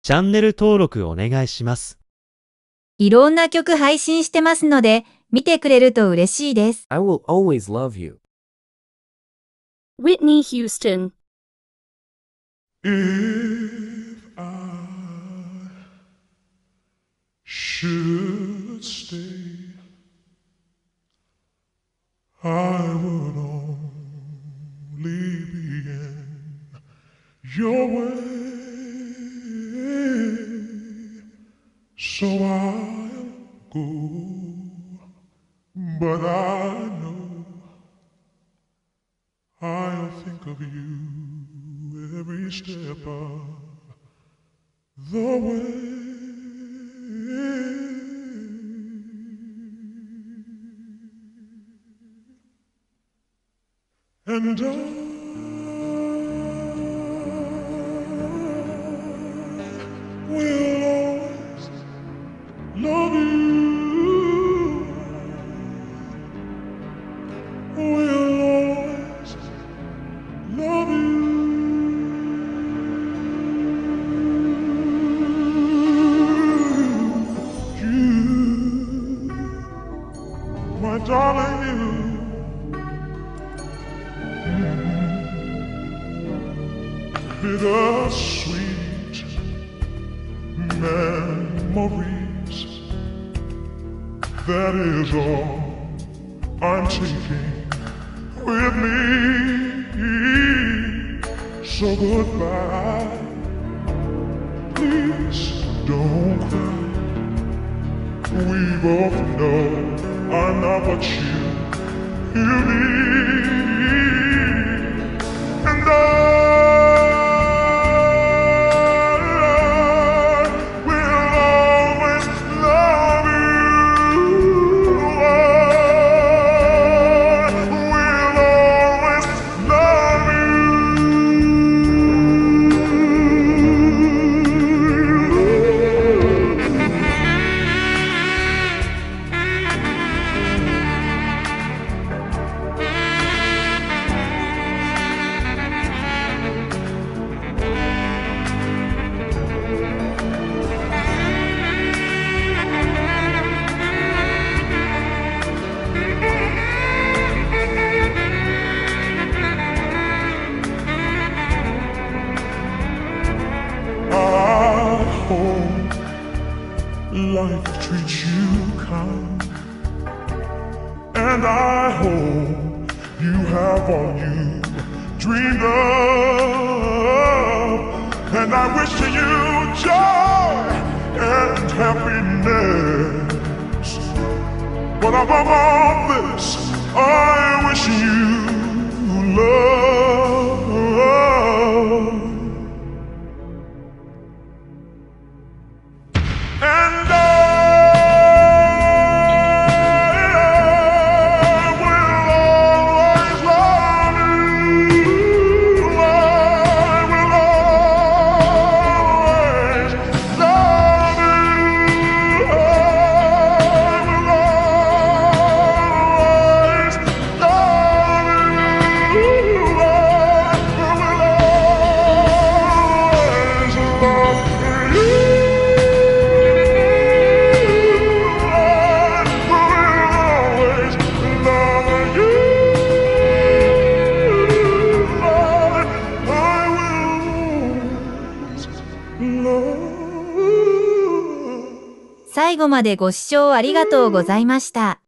チャンネル登録お願いします。 いろんな曲配信してますので、見てくれると嬉しいです。 I will always love you. Whitney Houston. If I should stay, I would only be in your way. So I'll go, but I know I'll think of you every step of the way. And I will always love you. Will always love you, my darling, bittersweet memories. That is all I'm taking with me. So goodbye. Please don't cry. We both know I'm not what you need. And I hope life treats you kind, and I hope you have all you dreamed of, and I wish you joy and happiness. But above all this, I wish you love. And I will always love you. I will always love you. I will always love you. I will always love you. 最後までご視聴ありがとうございました。